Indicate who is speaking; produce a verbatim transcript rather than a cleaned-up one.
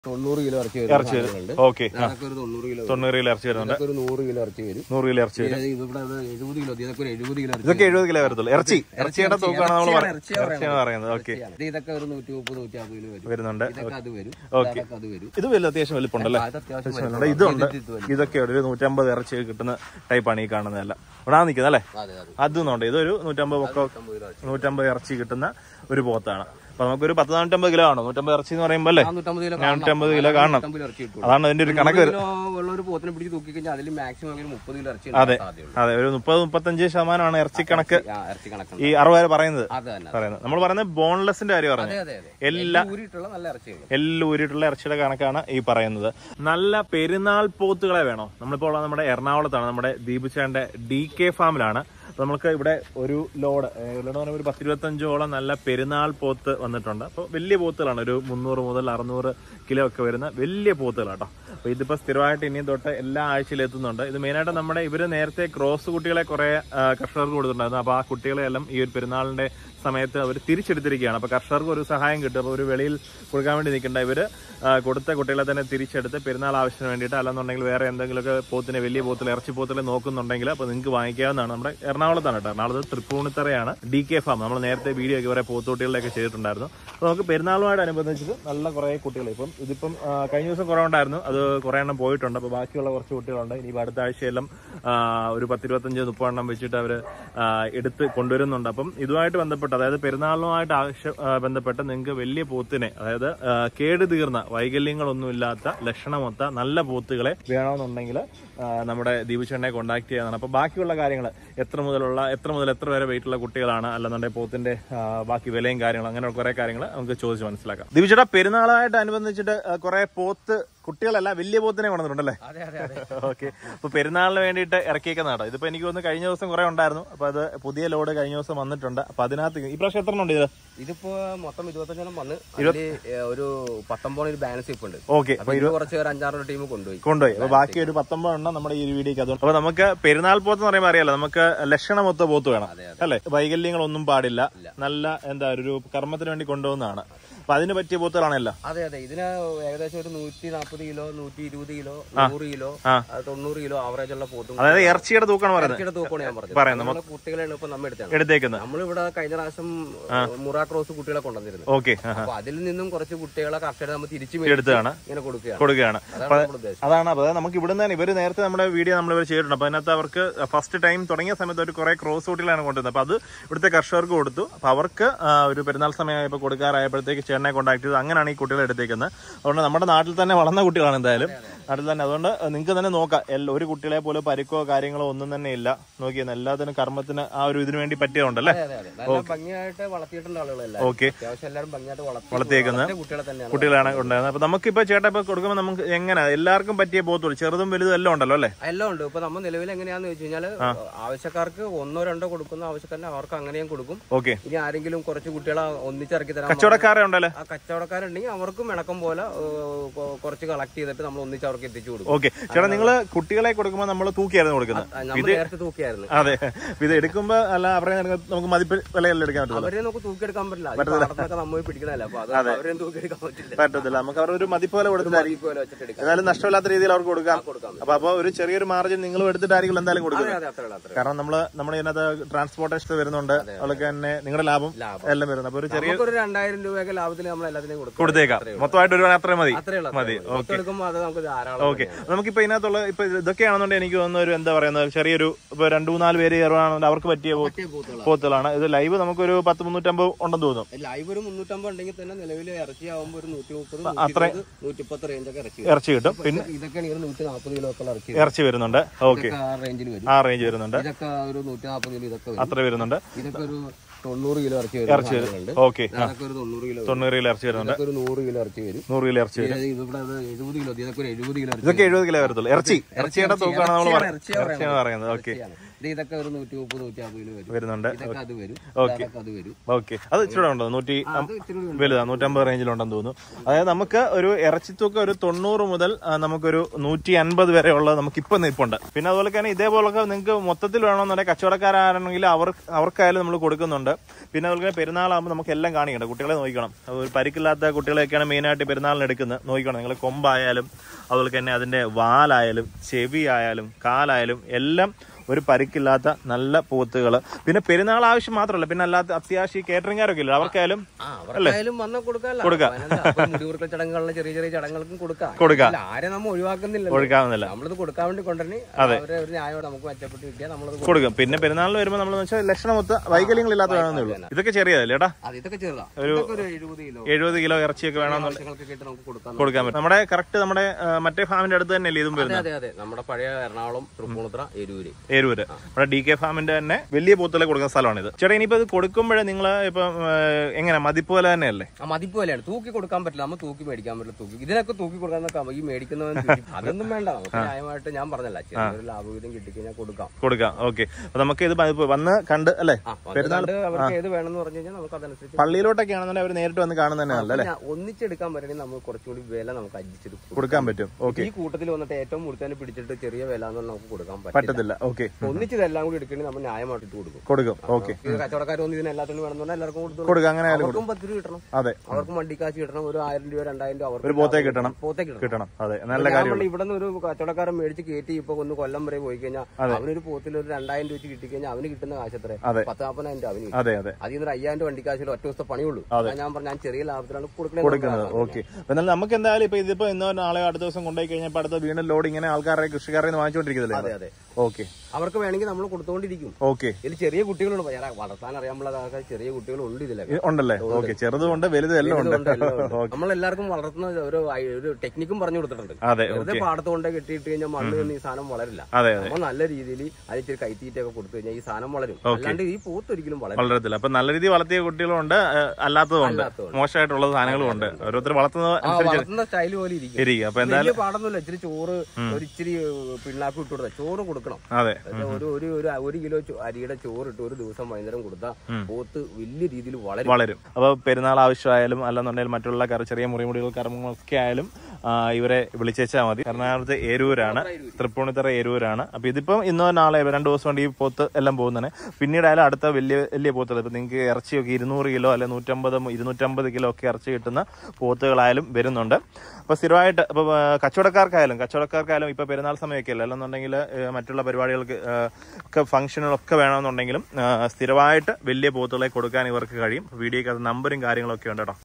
Speaker 1: തൊണ്ണൂറ് കിലോ ഇറച്ചി
Speaker 2: ഇറച്ചി വരും. ഓക്കെ, തൊണ്ണൂറ് കിലോ ഇറച്ചി വരുന്നുണ്ട്.
Speaker 1: നൂറ് കിലോ ഇറച്ചി വരും.
Speaker 2: നൂറ് കിലോ ഇറച്ചി വരും.
Speaker 1: എഴുപത് കിലോ ഇതൊക്കെ എഴുപത് കിലോ
Speaker 2: ഇതൊക്കെ എഴുപത് കിലോ വരത്തുള്ളൂ. ഇറച്ചി ഇറച്ചിയുടെ തൂക്കാണ് നമ്മൾ ഇറച്ചിയാണ് പറയുന്നത്. ഓക്കെ,
Speaker 1: ഇതൊക്കെ ഒരു നൂറ്റി മുപ്പത് നൂറ്റി അമ്പത് കിലോ വരും
Speaker 2: വരുന്നുണ്ട്.
Speaker 1: അത് വരും.
Speaker 2: ഓക്കെ, ഇത് വലിയ അത്യാവശ്യം വലിപ്പുണ്ടല്ലേ? ഇതുണ്ട്. ഇതൊക്കെ ഒരു നൂറ്റമ്പത് ഇറച്ചി കിട്ടുന്ന ടൈപ്പാണ് ഈ കാണുന്നതല്ല. ഇവിടെ നിൽക്കുന്നത് അല്ലേ? അതൊന്നുണ്ട്. ഇതൊരു നൂറ്റമ്പത് പൊക്ക നൂറ്റമ്പത് ഇറച്ചി കിട്ടുന്ന ഒരു പോത്താണ്. അപ്പൊ നമുക്കൊരു പത്ത് നാനൂറ്റമ്പത് കിലോ ആണോ? നൂറ്റമ്പത് ഇറച്ചി എന്ന് പറയുമ്പോൾ അല്ലേ? നാനൂറ്റമ്പത് കിലോ കാണണം. അതാണ് അതിന്റെ ഒരു കണക്ക്. അതെ അതെ, ഒരു മുപ്പത് മുപ്പത്തഞ്ച് ശതമാനമാണ് ഇറച്ചി കണക്ക് ഈ അറുപത് പറയുന്നത്. പറയുന്നത് നമ്മൾ പറയുന്നത് ബോൺലെസിന്റെ കാര്യം പറഞ്ഞത്. എല്ലാ എല്ലാം ഊരിയിട്ടുള്ള ഇറച്ചിയുടെ കണക്കാണ് ഈ പറയുന്നത്. നല്ല പെരുന്നാൾ പോത്തുകളെ വേണോ? നമ്മളിപ്പോൾ ഉള്ളത് നമ്മുടെ എറണാകുളത്താണ്, നമ്മുടെ ദീപുചേട്ടന്റെ ഡി കെ ഫാമിലാണ്. അപ്പൊ നമുക്ക് ഇവിടെ ഒരു ലോഡ് ഒരു പത്തിരുപത്തഞ്ചോളം നല്ല പെരുന്നാൾ പോത്ത് വന്നിട്ടുണ്ട്. അപ്പോൾ വലിയ പോത്തുകളാണ്, ഒരു മുന്നൂറ് മുതൽ അറുന്നൂറ് കിലോ ഒക്കെ വരുന്ന വലിയ പോത്തുകളാട്ടോ. അപ്പൊ ഇതിപ്പോ സ്ഥിരമായിട്ട് ഇനിയും തൊട്ട് എല്ലാ ആഴ്ചയിലും എത്തുന്നുണ്ട്. ഇത് മെയിനായിട്ട് നമ്മുടെ ഇവര് നേരത്തെ ക്രോസ് കുട്ടികളെ കുറെ കർഷകർക്ക് കൊടുത്തിട്ടുണ്ടായിരുന്നു. അപ്പൊ ആ കുട്ടികളെല്ലാം ഈ ഒരു പെരുന്നാളിന്റെ സമയത്ത് അവർ തിരിച്ചെടുത്തിരിക്കുകയാണ്. അപ്പൊ കർഷകർക്ക് ഒരു സഹായം കിട്ടും. അപ്പോൾ ഒരു വെളിയിൽ കൊടുക്കാൻ വേണ്ടി നിൽക്കേണ്ട ഇവര് കൊടുത്ത കുട്ടികളെ തന്നെ തിരിച്ചെടുത്ത് പെരുന്നാൾ ആവശ്യത്തിന് വേണ്ടിയിട്ട്, അല്ലെന്നുണ്ടെങ്കിൽ വേറെ എന്തെങ്കിലുമൊക്കെ പോത്തിനെ വലിയ പോത്തിൽ ഇറച്ചി പോത്തിലെ നോക്കുന്നുണ്ടെങ്കിൽ അപ്പോൾ നിങ്ങൾക്ക് വാങ്ങിക്കാവുന്നതാണ്. നമ്മുടെ എറണാകുളത്താണ് കേട്ടോ. എറണാകുളത്ത് തൃപ്പൂണിത്തറയാണ് ഡി കെ ഫാം. നമ്മൾ നേരത്തെ വീഡിയോ ഒക്കെ കുറെ പോത്തുകുട്ടികളിലൊക്കെ ചെയ്തിട്ടുണ്ടായിരുന്നു. അപ്പോൾ നമുക്ക് പെരുന്നാളുമായിട്ട് അനുബന്ധിച്ചിട്ട് നല്ല കുറേ കുട്ടികൾ ഇപ്പം ഇതിപ്പം കഴിഞ്ഞ ദിവസം കുറേ ഉണ്ടായിരുന്നു, അത് കുറേ എണ്ണം പോയിട്ടുണ്ട്. അപ്പോൾ ബാക്കിയുള്ള കുറച്ച് കുട്ടികളുണ്ട്. ഇനി അടുത്ത ആഴ്ചയെല്ലാം ഒരു പത്തിരുപത്തഞ്ച് മുപ്പതെണ്ണം വെച്ചിട്ട് അവർ എടുത്ത് കൊണ്ടുവരുന്നുണ്ട്. അപ്പം ഇതുമായിട്ട് ബന്ധപ്പെട്ട്, അതായത് പെരുന്നാളുമായിട്ട് ആവശ്യം ബന്ധപ്പെട്ട് നിങ്ങൾക്ക് വലിയ പോത്തിനെ, അതായത് കേട് തീർന്ന വൈകല്യങ്ങളൊന്നുമില്ലാത്ത ലക്ഷണമൊത്ത നല്ല പോത്തുകളെ വേണമെന്നുണ്ടെങ്കിൽ നമ്മുടെ ദീപുചേട്ടനെ കോൺടാക്ട് ചെയ്യാനാണ്. അപ്പൊ ബാക്കിയുള്ള കാര്യങ്ങൾ എത്ര മുതലുള്ള എത്ര മുതൽ എത്ര വരെ വെയിറ്റുള്ള കുട്ടികളാണ്, അല്ലെന്നുണ്ടെങ്കിൽ പോത്തിന്റെ ബാക്കി വിലയും കാര്യങ്ങളും അങ്ങനെ കുറെ കാര്യങ്ങൾ നമുക്ക് ചോദിച്ച് മനസ്സിലാക്കാം. ദീപുചേട്ടാ, പെരുന്നാളായിട്ട് അനുബന്ധിച്ചിട്ട് കുറെ പോത്ത് കുട്ടികളല്ല വലിയ പോത്തിനെ കൊണ്ടുവന്നിട്ടുണ്ടല്ലേ? ഓക്കെ, അപ്പൊ പെരുന്നാളിന് വേണ്ടിയിട്ട് ഇറക്കിയേക്കുന്ന കേട്ടോ. ഇതിപ്പോ എനിക്ക് തോന്നുന്നു കഴിഞ്ഞ ദിവസം കുറെ ഉണ്ടായിരുന്നു. അപ്പൊ അത് പുതിയ ലോഡ് കഴിഞ്ഞ ദിവസം വന്നിട്ടുണ്ട്. അപ്പൊ അതിനകത്ത് ഈ പ്രാവശ്യം എത്ര ഉണ്ട്? ഇത്
Speaker 1: ഇതിപ്പോ മൊത്തം ഇരുപത്തഞ്ചെണ്ണം വന്ന് ഒരു പത്തൊമ്പത് ഒരു ബാലൻസ് ഇപ്പൊ ഉണ്ട്.
Speaker 2: ഓക്കെ,
Speaker 1: കുറച്ച് ഒരു അഞ്ചാറ് ടീം കൊണ്ടുപോയി
Speaker 2: കൊണ്ടുപോയി അപ്പൊ ബാക്കി ഒരു പത്തൊമ്പത് എണ്ണം നമ്മുടെ ഈ വീഡിയോക്ക് അതുകൊണ്ട്. അപ്പൊ നമുക്ക് പെരുന്നാൾ പോത്ത് എന്ന് പറയുമ്പോൾ അറിയാലോ, നമുക്ക് ലക്ഷണമൊത്ത പോത്ത് വേണം അല്ലെ? വൈകല്യങ്ങളൊന്നും പാടില്ല, നല്ല എന്താ ഒരു കർമ്മത്തിന് വേണ്ടി കൊണ്ടുപോകുന്നതാണ്. അപ്പൊ അതിന് പറ്റിയ പോത്തുകളാണല്ലോ.
Speaker 1: അതെ അതെ, ഇതിന് ഏകദേശം ഒരു നൂറ്റി നാൽപ്പത് കിലോ നൂറ്റി ഇരുപത് കിലോ നൂറ് കിലോ തൊണ്ണൂറ് കിലോ ആവറേജ് ഉള്ള പോത്തും.
Speaker 2: അതായത് ഇറച്ചിയുടെ തൂക്കാണ്
Speaker 1: ഇറച്ചിയുടെ തൂക്കമാണ് ഞാൻ പറയുന്നത്. കുട്ടികളാണ് ഇപ്പൊ നമ്മൾ എടുത്തേക്കുന്നത്. നമ്മളിവിടെ കഴിഞ്ഞ പ്രാവശ്യം മുറ ക്രോസ് കുട്ടികളെ കൊണ്ടുവന്നിരുന്നു.
Speaker 2: ഓക്കെ,
Speaker 1: അപ്പൊ അതിൽ നിന്നും കുറച്ച് കുട്ടികളെ കർഷകരെ നമ്മൾ തിരിച്ചു
Speaker 2: എടുത്താണ്
Speaker 1: ഇങ്ങനെ
Speaker 2: കൊടുക്കുകയാണ്. അതാണ് അപ്പൊ നമുക്ക് ഇവിടുന്ന് തന്നെ ഇവര് നേരത്തെ നമ്മുടെ വീഡിയോ നമ്മൾ ഇവർ ചെയ്തിട്ടുണ്ട്. അപ്പൊ അതിനകത്ത് അവർക്ക് ഫസ്റ്റ് ടൈം തുടങ്ങിയ സമയത്ത് ഒരു കുറെ ക്രോസ് കുട്ടികളാണ് കൊണ്ടുവന്നത്. അപ്പൊ അത് ഇവിടുത്തെ കർഷകർക്ക് കൊടുത്തു. അപ്പൊ അവർക്ക് ഒരു പെരുന്നാൾ സമയമായപ്പോൾ കൊടുക്കാറായപ്പോഴത്തേക്ക് ചേട്ടനെ കോൺടാക്ട് ചെയ്തു. അങ്ങനെയാണ് ഈ കുട്ടികളെ എടുത്തേക്കുന്നത്. അതുകൊണ്ട് നമ്മുടെ നാട്ടിൽ തന്നെ വളർന്ന കുട്ടികളാണ് എന്തായാലും നാട്ടിൽ തന്നെ. അതുകൊണ്ട് നിങ്ങൾക്ക് തന്നെ നോക്കാം, ഒരു കുട്ടികളെ പോലെ പരിക്കോ കാര്യങ്ങളോ ഒന്നും തന്നെ ഇല്ല. നോക്കിയെന്ന് എല്ലാത്തിനും കർമ്മത്തിന് ആ ഒരു ഇതിനു വേണ്ടി പറ്റിയതുണ്ടല്ലേ?
Speaker 1: ഭംഗിയായിട്ട് വളർത്തിയിട്ടുള്ള ആളുകളല്ല.
Speaker 2: ഓക്കെ,
Speaker 1: ഭംഗിയായിട്ട്
Speaker 2: വളർത്തിയേക്കുന്ന കുട്ടികളാണ് ഉണ്ടായിരുന്നത്. അപ്പൊ നമുക്ക് ഇപ്പൊ ചേട്ടാ ഇപ്പൊ കൊടുക്കുമ്പോൾ നമുക്ക് എങ്ങനെ എല്ലാവർക്കും പറ്റിയ പോത്തുള്ളൂ, ചെറുതും വലുതും എല്ലാം ഉണ്ടല്ലോ അല്ലേ?
Speaker 1: എല്ലാം ഉണ്ട്. ഇപ്പൊ നമ്മൾ നിലവിൽ എങ്ങനെയാന്ന് വെച്ച് കഴിഞ്ഞാൽ ആവശ്യക്കാർക്ക് ഒന്നോ രണ്ടോ കൊടുക്കുന്ന ആവശ്യക്കാരനെ അവർക്ക് അങ്ങനെയും കൊടുക്കും.
Speaker 2: ഓക്കെ,
Speaker 1: ഇനി ആരെങ്കിലും കുറച്ച് കുട്ടികളെ ഒന്നിച്ചിറക്കി തരാൻ
Speaker 2: കച്ചവടക്കാരെ ഉണ്ടല്ലേ?
Speaker 1: കച്ചവടക്കാരുണ്ടെങ്കിൽ അവർക്കും ഇണക്കം പോലെ കുറച്ച് കളക്ട് ചെയ്തിട്ട് നമ്മൾ ഒന്നിച്ച് അവർക്ക് എത്തിച്ചു കൊടുക്കും.
Speaker 2: ഓക്കെ ചേട്ടാ, നിങ്ങള് കുട്ടികളെ കൊടുക്കുമ്പോൾ നമ്മൾ തൂക്കിയായിരുന്നു കൊടുക്കുന്നത്?
Speaker 1: നേരത്തെ തൂക്കിയായിരുന്നു.
Speaker 2: അതെ, ഇത് എടുക്കുമ്പോ അല്ല അവരെ നമുക്ക് മതിപ്പ് വിലയെല്ലാം എടുക്കാൻ പറ്റില്ല.
Speaker 1: അവരെ നമുക്ക് തൂക്കിയെടുക്കാൻ പറ്റില്ല, നമ്മൾ പിടിക്കണല്ലോ. അപ്പൊ അവരെ തൂക്കിയെടുക്കാൻ പറ്റില്ല
Speaker 2: പറ്റത്തില്ല. നമുക്ക് അവർ ഒരു മതിപ്പ് വില കൊടുത്തിട്ടായിരിക്കും, എന്നാലും നഷ്ടമില്ലാത്ത രീതിയിൽ അവർക്ക് കൊടുക്കാം. അപ്പൊ അപ്പൊ ഒരു ചെറിയൊരു മാർജിൻ നിങ്ങളും എടുത്തിട്ടായിരിക്കും എന്തായാലും കൊടുക്കുന്നത്. കാരണം നമ്മള് നമ്മുടെ ഇതിനകത്ത് ട്രാൻസ്പോർട്ടേഷൻ വരുന്നുണ്ട്, അതുപോലെ തന്നെ നിങ്ങളുടെ ലാഭം എല്ലാം വരുന്നത്. അപ്പൊ ഒരു ചെറിയ
Speaker 1: ഒരു രണ്ടായിരം രൂപയൊക്കെ ലാഭത്തിൽ നമ്മൾ എല്ലാത്തിനും
Speaker 2: കൊടുത്തേക്കാം. മൊത്തമായിട്ട് ഒരു അത്രയും മതി മതി. ഓക്കെ, നമുക്കിപ്പോ ഇതിനകത്തുള്ള ഇപ്പൊ ഇതൊക്കെയാണെന്നുണ്ടെങ്കിൽ എനിക്ക് തോന്നുന്ന ഒരു എന്താ പറയുന്നത് ചെറിയൊരു ഇപ്പൊ രണ്ടു മൂന്നാല് പേര് കയറുകയാണെന്നുണ്ടെങ്കിൽ അവർക്ക് പറ്റിയ പോത്തുകളാണ്. ഇത് ലൈവ് നമുക്കൊരു പത്ത് മുന്നൂറ്റമ്പത് ഉണ്ടെന്ന് തോന്നുന്നു.
Speaker 1: ലൈവ് ഒരു മുന്നൂറ്റമ്പത് ഉണ്ടെങ്കിൽ തന്നെ നിലവിൽ ഇറച്ചിയാവുമ്പോൾ ഒരു നൂറ്റി മുപ്പത് നൂറ്റിപ്പത്ത് റേഞ്ചൊക്കെ
Speaker 2: ഇറച്ചി കിട്ടും. പിന്നെ
Speaker 1: ഇതൊക്കെയാണ് നൂറ്റി നാൽപ്പത് കിലോ ഒക്കെ ഇറച്ചി
Speaker 2: ഇറച്ചി വരുന്നുണ്ട്. ഓക്കെ, ആ റേഞ്ച് വരുന്നുണ്ട്.
Speaker 1: ഇതൊക്കെ ഒരു നൂറ്റി നാൽപ്പത് കിലോ ഇതൊക്കെ
Speaker 2: അത്ര വരുന്നുണ്ട്.
Speaker 1: ഇതൊക്കെ ഒരു തൊണ്ണൂറ് കിലോ ഇറച്ചി
Speaker 2: ഇറച്ചി വരുന്നുണ്ട്. ഓക്കെ,
Speaker 1: തൊണ്ണൂറ് കിലോ
Speaker 2: തൊണ്ണൂറ് കിലോ ഇറച്ചി വരുന്നുണ്ട്.
Speaker 1: ഒരു നൂറ് കിലോ ഇറച്ചി വരും.
Speaker 2: നൂറ് കിലോ ഇറച്ചി വരും.
Speaker 1: എഴുപത് കിലോ ഇതൊക്കെ എഴുപത് കിലോ
Speaker 2: ഇതൊക്കെ എഴുപത് കിലോ വരത്തുള്ളൂ. ഇറച്ചി ഇറച്ചിയുടെ തൂക്കാണ് നമ്മൾ ഇറച്ചിയാണ് പറയുന്നത്. ഓക്കെ,
Speaker 1: ഇതൊക്കെ ഒരു നൂറ്റി മുപ്പത് നൂറ്റി അമ്പതിന് വരും
Speaker 2: വരുന്നുണ്ട്.
Speaker 1: അത് വരും.
Speaker 2: ഓക്കെ ഓക്കെ അത് ഇച്ചിരി ഉണ്ടോ? നൂറ്റി വലുതാ നൂറ്റമ്പത് റേഞ്ചിലുണ്ടെന്ന് തോന്നുന്നു. അതായത് നമുക്ക് ഒരു ഇറച്ചിത്തൂക്കം ഒരു തൊണ്ണൂറ് മുതൽ നമുക്കൊരു നൂറ്റി അൻപത് വരെ ഉള്ളത് നമുക്ക് ഇപ്പൊ നിൽപ്പുണ്ട്. പിന്നെ അതുപോലെ തന്നെ ഇതേപോലൊക്കെ നിങ്ങൾക്ക് മൊത്തത്തിൽ വേണമെന്നുണ്ടെങ്കിൽ കച്ചവടക്കാരാണെങ്കിൽ അവർ അവർക്കായാലും നമ്മൾ കൊടുക്കുന്നുണ്ട്. പിന്നെ അതുപോലെ തന്നെ പെരുന്നാളാകുമ്പോൾ നമുക്ക് എല്ലാം കാണിക്കണം, കുട്ടികളെ നോക്കണം. ഒരു പരിക്കില്ലാത്ത കുട്ടികളെയൊക്കെയാണ് മെയിനായിട്ട് പെരുന്നാളിന് എടുക്കുന്നത്. നോക്കണം നിങ്ങൾ കൊമ്പായാലും അതുപോലെ തന്നെ അതിന്റെ വാലായാലും ചെവി ആയാലും കാലായാലും എല്ലാം ഒരു പരിക്കില്ലാത്ത നല്ല പോത്തുകൾ. പിന്നെ പെരുന്നാൾ ആവശ്യം മാത്രമല്ല, പിന്നെ അല്ലാത്ത അത്യാവശ്യം കേറ്ററിംഗുകാരൊക്കെ ഇല്ല അവർക്കായാലും കൊടുക്കാം.
Speaker 1: ചടങ്ങുകളിലെ ചെറിയ ചെറിയ ചടങ്ങുകൾക്കും കൊടുക്കാം
Speaker 2: കൊടുക്കാം
Speaker 1: ആരെ നമ്മൾ ഒഴിവാക്കുന്നില്ല
Speaker 2: ഒഴിവാക്കുന്നില്ല
Speaker 1: നമ്മളിത് കൊടുക്കാൻ വേണ്ടി കൊണ്ടുവരണേ. അതെ, ഒരു ന്യായം നമുക്ക് മെച്ചപ്പെട്ട് കിട്ടിയാൽ നമ്മളത്
Speaker 2: കൊടുക്കും. പിന്നെ പെരുന്നാളിൽ വരുമ്പോൾ നമ്മൾ വെച്ചാൽ ലക്ഷണമൊത്ത വൈകല്യങ്ങളില്ലാത്ത വേണമെന്നേ ഉള്ളൂ. ഇതൊക്കെ ചെറിയതല്ലേ ഏട്ടാ?
Speaker 1: ഇതൊക്കെ ചെറുതാ.
Speaker 2: ഒരു
Speaker 1: എഴുപത് കിലോ
Speaker 2: എഴുപത് കിലോ ഇറച്ചിയൊക്കെ വേണമെന്നുണ്ടെങ്കിൽ കൊടുക്കാൻ പറ്റും. നമ്മുടെ കറക്റ്റ് നമ്മുടെ മറ്റേ ഫാമിന്റെ അടുത്ത് തന്നെയല്ലേ ഇതും വരുന്നത്?
Speaker 1: അതെ അതെ, നമ്മുടെ പഴയ എറണാകുളം തൃപ്പൂണിത്തുറ എരൂര്
Speaker 2: എരൂര് നമ്മുടെ ഡി കെ ഫാമിന്റെ തന്നെ വലിയ പോത്തുകളെ കൊടുക്കുന്ന സ്ഥലമാണ് ഇത്. ചേട്ടാ ഇനിയിപ്പോ ഇത് കൊടുക്കുമ്പോഴേ നിങ്ങൾ ഇപ്പൊ എങ്ങനെ മതിപ്പ് പോലെ തന്നെയല്ലേ?
Speaker 1: ആ മതിപ്പ് പോലെയാണ്. തൂക്കി കൊടുക്കാൻ പറ്റില്ല, നമ്മൾ തൂക്കി മേടിക്കാൻ പറ്റില്ല. തൂക്കി ഇതിനൊക്കെ തൂക്കി കൊടുക്കാൻ ഈ മേടിക്കുന്നവൻ അതൊന്നും വേണ്ട. നമുക്ക് ന്യായമായിട്ട് ഞാൻ പറഞ്ഞല്ല, ചെറിയൊരു ലാഭവിധം കിട്ടിക്കഴിഞ്ഞാൽ കൊടുക്കാം കൊടുക്കാം
Speaker 2: ഓക്കെ. അപ്പൊ നമുക്ക് ഇത് വന്ന് കണ്ട് അല്ലേ പെരുന്നാൾ
Speaker 1: അവർക്ക് ഏത് വേണമെന്ന് പറഞ്ഞു കഴിഞ്ഞാൽ നമുക്ക് അതനുസരിച്ച്
Speaker 2: പള്ളിയിലോട്ടൊക്കെ ആണെന്നുണ്ടെങ്കിൽ അവർ നേരിട്ട് വന്ന് കാണുന്നത് തന്നെയല്ലേ?
Speaker 1: ഒന്നിച്ചെടുക്കാൻ പറ്റണമെങ്കിൽ നമുക്ക് കുറച്ചുകൂടി വില നമുക്ക് അഡ്ജസ്റ്റ്
Speaker 2: കൊടുക്കാൻ പറ്റും. ഓക്കെ,
Speaker 1: ഈ കൂട്ടത്തിൽ വന്നിട്ട് ഏറ്റവും കൂടുതൽ പിടിച്ചിട്ട് ചെറിയ വില എന്ന് നമുക്ക് കൊടുക്കാൻ
Speaker 2: പറ്റത്തില്ല. ഓക്കെ,
Speaker 1: ഒന്നിച്ച് ഇതെല്ലാം കൂടി എടുക്കണമെങ്കിൽ നമ്മൾ ന്യായമായിട്ട് കൊടുക്കും
Speaker 2: കൊടുക്കും ഓക്കെ.
Speaker 1: കച്ചവടക്കാരൊന്നും ഇതിന് എല്ലാത്തിനും വേണമെന്ന് എല്ലാവർക്കും കൊടുക്കും
Speaker 2: കൊടുക്കും. അങ്ങനെ
Speaker 1: അവർക്കും പത്ത് രൂപ കിട്ടണം. അതെ, അവർക്കും വണ്ടിക്കാശ് കിട്ടണം. ഒരു ആയിരം രൂപ രണ്ടായിരം രൂപ അവർക്ക്
Speaker 2: ഒരു പോത്തേ കിട്ടണം.
Speaker 1: പോത്തേ
Speaker 2: കിട്ടണം. അതെ, നല്ല കാര്യം.
Speaker 1: ഇവിടെ നിന്ന് ഒരു കച്ചവടക്കാരൻ മേടിച്ച് കയറ്റി ഇപ്പൊ ഒന്ന് കൊല്ലം വരെ പോയി കഴിഞ്ഞാൽ അവനൊരു പോത്തിൽ ഒരു രണ്ടായിരം രൂപ കിട്ടിക്കഴിഞ്ഞാൽ അവന് കിട്ടുന്ന കാശ് എത്ര? പത്ത് നാൽപ്പതിനായിരം രൂപ അവന്.
Speaker 2: അതെ അതെ,
Speaker 1: അതിൽ നിന്ന് അയ്യായിരം രൂപ വണ്ടിക്കാശിൽ ഒറ്റ ദിവസത്തെ പണിയുള്ളൂ. ഞാൻ പറഞ്ഞ ഞാൻ ചെറിയ ലാഭത്തിലാണ്
Speaker 2: കൊടുക്കുന്നത്. ഓക്കെ, എന്നാൽ നമുക്ക് എന്തായാലും ഇപ്പൊ ഇതിപ്പോ ഇന്നോ നാളെ അടുത്ത ദിവസം കൊണ്ടുപോയി കഴിഞ്ഞാൽ അടുത്ത വീണ്ടും ലോഡ് ഇങ്ങനെ ആൾക്കാരെ കൃഷിക്കാരെ വാങ്ങിച്ചുകൊണ്ടിരിക്കുന്നില്ലേ?
Speaker 1: അതെ അതെ,
Speaker 2: ഓക്കെ.
Speaker 1: അവർക്ക് വേണമെങ്കിൽ നമ്മൾ കൊടുത്തോണ്ടിരിക്കും.
Speaker 2: ഓക്കെ,
Speaker 1: ഇതിൽ ചെറിയ കുട്ടികളുണ്ട്, വളർത്താൻ അറിയാനുള്ള ചെറിയ കുട്ടികളുണ്ട് ഇതിലൊക്കെ
Speaker 2: ഉണ്ടല്ലേ? ഓക്കെ, ചെറുതുകൊണ്ട് വലുതും എല്ലാം ഉണ്ട്.
Speaker 1: നമ്മളെല്ലാവർക്കും വളർത്തുന്ന ഒരു ടെക്നിക്കും പറഞ്ഞു കൊടുത്തിട്ടുണ്ട്. വെറുതെ പാടത്ത് കൊണ്ട് കെട്ടിയിട്ട് കഴിഞ്ഞാൽ മണ്ണ് ഈ സാധനം വളരില്ല. നമ്മൾ നല്ല രീതിയിൽ അതിൽ കൈത്തീറ്റൊക്കെ കൊടുത്തു കഴിഞ്ഞാൽ ഈ സാധനം വളരും. അല്ലാണ്ട് ഈ പോത്തൊരിക്കലും
Speaker 2: വളരത്തില്ല. അപ്പൊ നല്ല രീതിയിൽ വളർത്തിയ കുട്ടികളുണ്ട്, അല്ലാത്തതുണ്ട്, മോശമായിട്ടുള്ള സാധനങ്ങളും ഉണ്ട്. ഓരോരുത്തർ വളർത്തുന്ന
Speaker 1: സ്റ്റൈൽ പോലെ ഇരിക്കും. അപ്പൊ എന്തായാലും പാടൊന്നുമില്ല, ഇച്ചിരി ചോറ് ഒരു ഇച്ചിരി പിണ്ണാക്ക് ഇട്ട് കൊടുത്താൽ ചോറ് കൊടുക്കണം.
Speaker 2: അതെ,
Speaker 1: ഒരു ഒരു ഒരു കിലോ അരിയുടെ ചോറിട്ട് ഒരു ദിവസം വൈകുന്നേരം കൊടുത്താൽ പോത്ത് വലിയ രീതിയിൽ വളരും
Speaker 2: വളരും അപ്പൊ പെരുന്നാൾ ആവശ്യമായാലും അല്ലെന്നുണ്ടെങ്കിൽ മറ്റുള്ള ചെറിയ മുറിമുടികൾ കർമ്മങ്ങളൊക്കെ ആയാലും ഇവരെ വിളിച്ചേച്ചാൽ മതി. എറണാകുളത്ത് ഏരൂരാണ്, തൃപ്പൂണിത്തുറ ഏരൂരാണ്. അപ്പൊ ഇതിപ്പം ഇന്നോ നാളെ രണ്ടു ദിവസം കൊണ്ട് ഈ പോത്ത് എല്ലാം പോകുന്നതാണ്. പിന്നീടായാലും അടുത്ത വലിയ വലിയ പോത്തുകൾ ഇപ്പൊ നിങ്ങൾക്ക് ഇറച്ചിയൊക്കെ ഇരുന്നൂറ് കിലോ അല്ലെ നൂറ്റമ്പത് ഇരുന്നൂറ്റമ്പത് കിലോ ഒക്കെ ഇറച്ചി കിട്ടുന്ന പോത്തുകളായാലും വരുന്നുണ്ട്. അപ്പൊ സ്ഥിരമായിട്ട് ഇപ്പൊ കച്ചവടക്കാർക്കായാലും കച്ചവടക്കാർക്കായാലും ഇപ്പൊ പെരുന്നാൾ സമയമൊക്കെ അല്ല, അല്ലെന്നുണ്ടെങ്കിൽ മറ്റുള്ള പരിപാടികൾക്ക് ഒക്കെ ഫംഗ്ഷനുകളൊക്കെ വേണമെന്നുണ്ടെങ്കിലും സ്ഥിരമായിട്ട് വലിയ പോത്തുകളെ കൊടുക്കാൻ ഇവർക്ക് കഴിയും. വീഡിയോക്ക് അത് നമ്പറും കാര്യങ്ങളൊക്കെ ഉണ്ട് കേട്ടോ.